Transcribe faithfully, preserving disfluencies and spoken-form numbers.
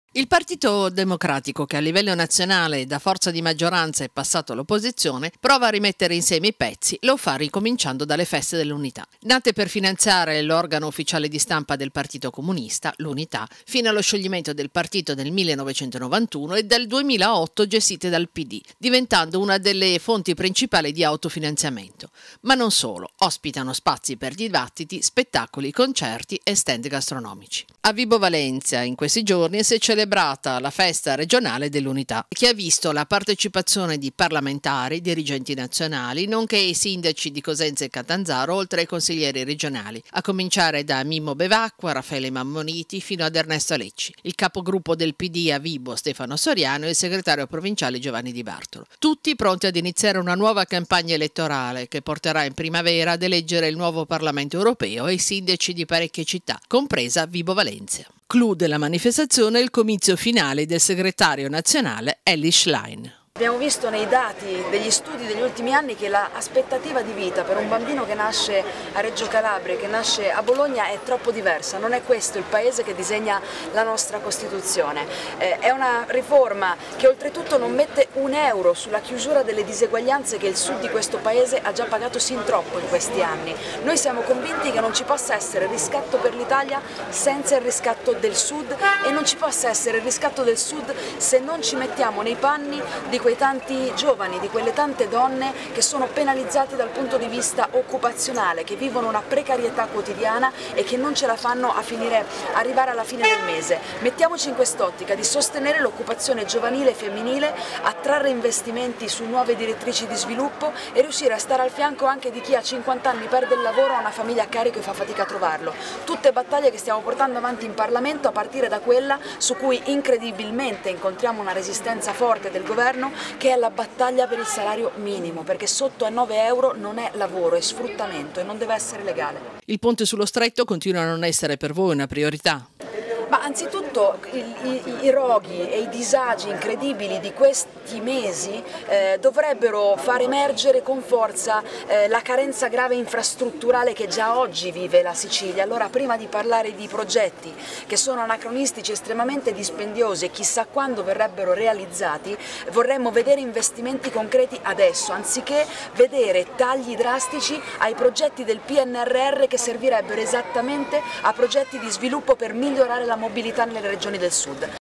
Il Partito Democratico, che a livello nazionale da forza di maggioranza è passato all'opposizione, prova a rimettere insieme i pezzi, lo fa ricominciando dalle feste dell'Unità. Nate per finanziare l'organo ufficiale di stampa del Partito Comunista, l'Unità, fino allo scioglimento del partito del millenovecentonovantuno e dal duemilaotto gestite dal P D, diventando una delle fonti principali di autofinanziamento. Ma non solo, ospitano spazi per dibattiti, spettacoli, concerti e stand gastronomici. A Vibo Valentia in questi giorni si è celebrata la festa regionale dell'Unità, che ha visto la partecipazione di parlamentari, dirigenti nazionali, nonché i sindaci di Cosenza e Catanzaro, oltre ai consiglieri regionali, a cominciare da Mimmo Bevacqua, Raffaele Mammoniti fino ad Ernesto Lecci, il capogruppo del P D a Vibo Stefano Soriano e il segretario provinciale Giovanni Di Bartolo. Tutti pronti ad iniziare una nuova campagna elettorale che porterà in primavera ad eleggere il nuovo Parlamento europeo e i sindaci di parecchie città, compresa Vibo Valentia. Clou della manifestazione è il comizio finale del segretario nazionale Elly Schlein. Abbiamo visto nei dati degli studi degli ultimi anni che l'aspettativa di vita per un bambino che nasce a Reggio Calabria, che nasce a Bologna, è troppo diversa. Non è questo il paese che disegna la nostra Costituzione. Eh, è una riforma che oltretutto non mette un euro sulla chiusura delle diseguaglianze che il sud di questo paese ha già pagato sin troppo in questi anni. Noi siamo convinti che non ci possa essere riscatto per l'Italia senza il riscatto del sud e non ci possa essere il riscatto del sud se non ci mettiamo nei panni di quei tanti giovani, di quelle tante donne che sono penalizzati dal punto di vista occupazionale, che vivono una precarietà quotidiana e che non ce la fanno a finire, arrivare alla fine del mese. Mettiamoci in quest'ottica di sostenere l'occupazione giovanile e femminile, attrarre investimenti su nuove direttrici di sviluppo e riuscire a stare al fianco anche di chi a cinquanta anni perde il lavoro, ha una famiglia a carico e fa fatica a trovarlo. Tutte battaglie che stiamo portando avanti in Parlamento, a partire da quella su cui incredibilmente incontriamo una resistenza forte del governo, che è la battaglia per il salario minimo, perché sotto a nove euro non è lavoro, è sfruttamento e non deve essere legale. Il ponte sullo stretto continua a non essere per voi una priorità? Ma anzitutto i, i, i roghi e i disagi incredibili di questi mesi eh, dovrebbero far emergere con forza eh, la carenza grave infrastrutturale che già oggi vive la Sicilia. Allora, prima di parlare di progetti che sono anacronistici, estremamente dispendiosi e chissà quando verrebbero realizzati, vorremmo vedere investimenti concreti adesso, anziché vedere tagli drastici ai progetti del P N R R che servirebbero esattamente a progetti di sviluppo per migliorare la mobilità nelle regioni del sud.